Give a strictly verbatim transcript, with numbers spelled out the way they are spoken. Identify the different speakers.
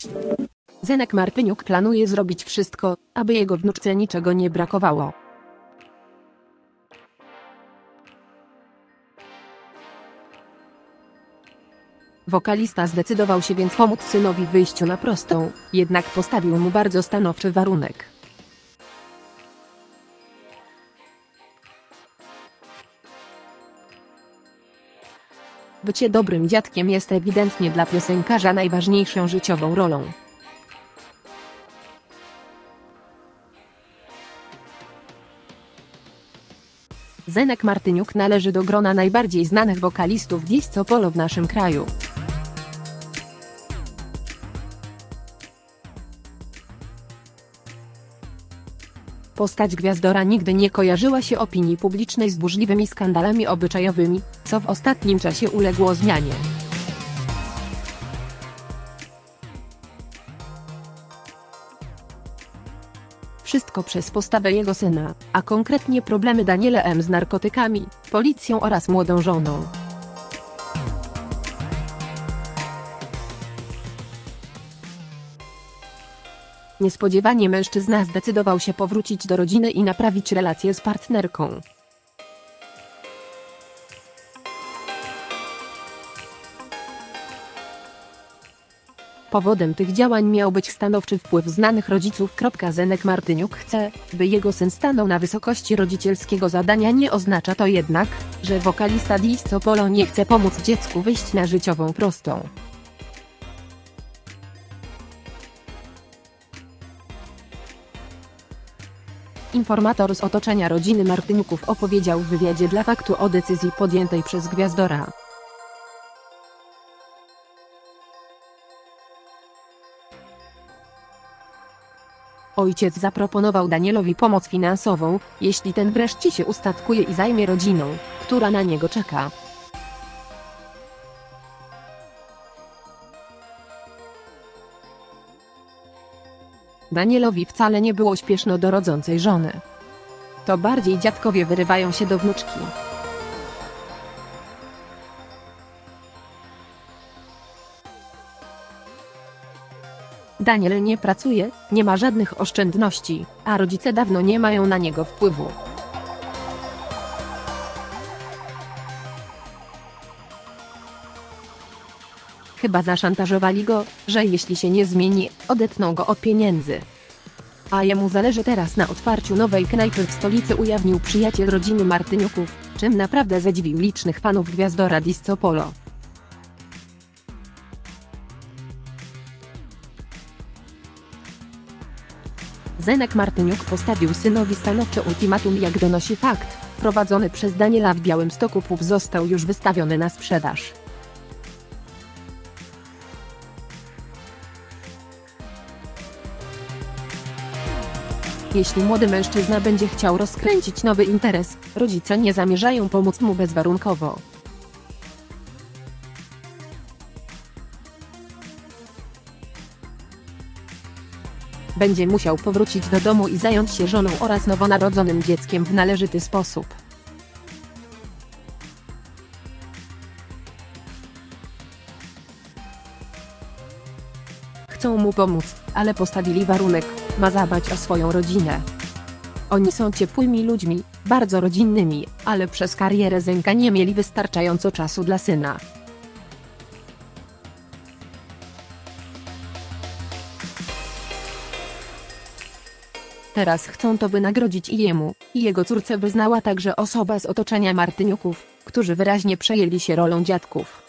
Speaker 1: Zenek Martyniuk planuje zrobić wszystko, aby jego wnuczce niczego nie brakowało. Wokalista zdecydował się więc pomóc synowi w wyjściu na prostą, jednak postawił mu bardzo stanowczy warunek. Bycie dobrym dziadkiem jest ewidentnie dla piosenkarza najważniejszą życiową rolą. Zenek Martyniuk należy do grona najbardziej znanych wokalistów disco polo w naszym kraju. Postać Gwiazdora nigdy nie kojarzyła się opinii publicznej z burzliwymi skandalami obyczajowymi, co w ostatnim czasie uległo zmianie. Wszystko przez postawę jego syna, a konkretnie problemy Daniela M. z narkotykami, policją oraz młodą żoną. Niespodziewanie mężczyzna zdecydował się powrócić do rodziny i naprawić relacje z partnerką. Powodem tych działań miał być stanowczy wpływ znanych rodziców. Zenek Martyniuk chce, by jego syn stanął na wysokości rodzicielskiego zadania. Nie oznacza to jednak, że wokalista disco polo nie chce pomóc dziecku wyjść na życiową prostą. Informator z otoczenia rodziny Martyniuków opowiedział w wywiadzie dla Faktu o decyzji podjętej przez Gwiazdora. Ojciec zaproponował Danielowi pomoc finansową, jeśli ten wreszcie się ustatkuje i zajmie rodziną, która na niego czeka. Danielowi wcale nie było śpieszno do rodzącej żony. To bardziej dziadkowie wyrywają się do wnuczki. Daniel nie pracuje, nie ma żadnych oszczędności, a rodzice dawno nie mają na niego wpływu. Chyba zaszantażowali go, że jeśli się nie zmieni, odetną go od pieniędzy. A jemu zależy teraz na otwarciu nowej knajpy w stolicy, ujawnił przyjaciel rodziny Martyniuków, czym naprawdę zadziwił licznych fanów Gwiazdora disco polo. Zenek Martyniuk postawił synowi stanowcze ultimatum. Jak donosi Fakt, prowadzony przez Daniela w Białymstoku pub został już wystawiony na sprzedaż. Jeśli młody mężczyzna będzie chciał rozkręcić nowy interes, rodzice nie zamierzają pomóc mu bezwarunkowo. Będzie musiał powrócić do domu i zająć się żoną oraz nowonarodzonym dzieckiem w należyty sposób. Chcą mu pomóc, ale postawili warunek: ma zadbać o swoją rodzinę. Oni są ciepłymi ludźmi, bardzo rodzinnymi, ale przez karierę Zenka nie mieli wystarczająco czasu dla syna. Teraz chcą to wynagrodzić i jemu, i jego córce wyznała także osoba z otoczenia Martyniuków, którzy wyraźnie przejęli się rolą dziadków.